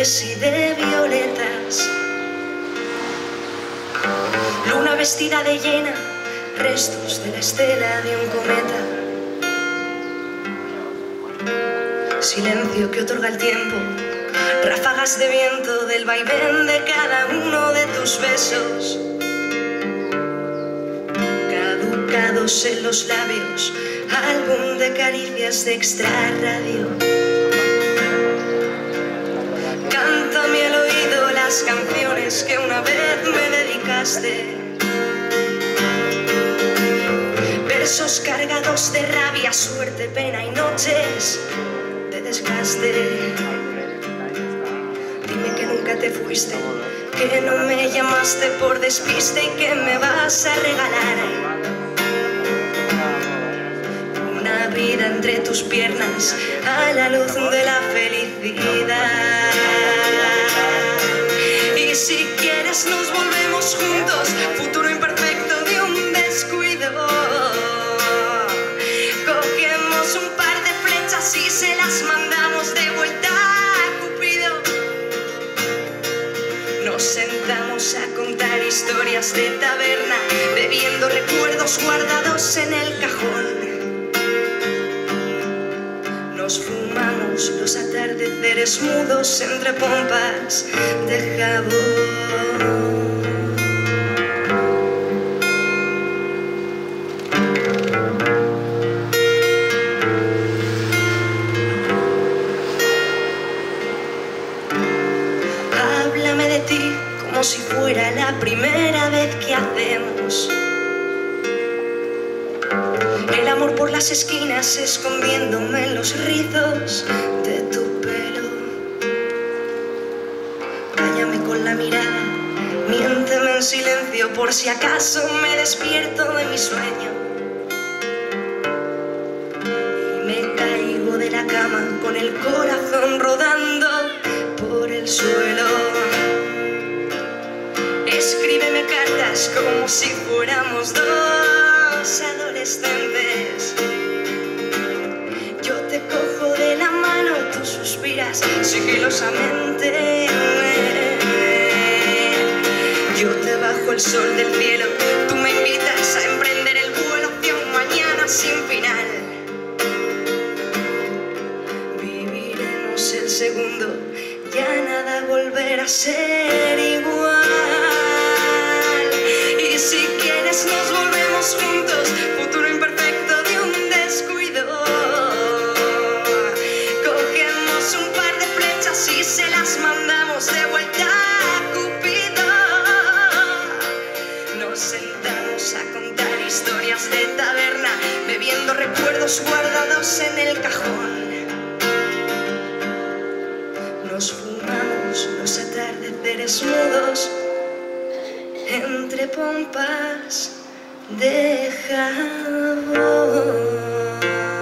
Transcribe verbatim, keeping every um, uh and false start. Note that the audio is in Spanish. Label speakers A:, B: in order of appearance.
A: azules y de violetas. Luna vestida de llena, restos de la estela de un cometa. Silencio que otorga el tiempo, ráfagas de viento del vaivén de cada uno de tus besos. Caducados en los labios, álbum de caricias de extrarradio. Cántame al oído las canciones que una vez me dedicaste. Versos cargados de rabia, suerte, pena y noches de desgaste. Dime que nunca te fuiste, que no me llamaste por despiste y que me vas a regalar una vida entre tus piernas a la luz de la felicidad. Y si quieres nos volvemos juntos, futuro imperfecto de un descuido. Cogemos un par de flechas y se las mandamos de vuelta a Cupido. Nos sentamos a contar historias de taberna, bebiendo recuerdos guardados en el cajón. Nos fumamos los atardeceres mudos entre pompas de jabón. Háblame de ti como si fuera la primera vez que hacemos el amor por las esquinas, escondiéndome en los rizos de tu pelo. Cállame con la mirada, miénteme en silencio por si acaso me despierto de mi sueño y me caigo de la cama con el corazón rodando por el suelo. Escríbeme cartas como si fuéramos dos adolescentes. Yo te cojo de la mano, tú suspiras sigilosamente. Yo te bajo el sol del cielo, tú me invitas a emprender el vuelo hacia un mañana sin final. Viviremos el segundo, ya nada volverá a ser igual. Y si quieres nos volvemos juntos, futuro imperfecto de un descuido. Cogemos un par de flechas y se las mandamos de vuelta a Cupido. Nos sentamos a contar historias de taberna, bebiendo recuerdos guardados en el cajón. Nos fumamos los atardeceres mudos entre pompas de jabón.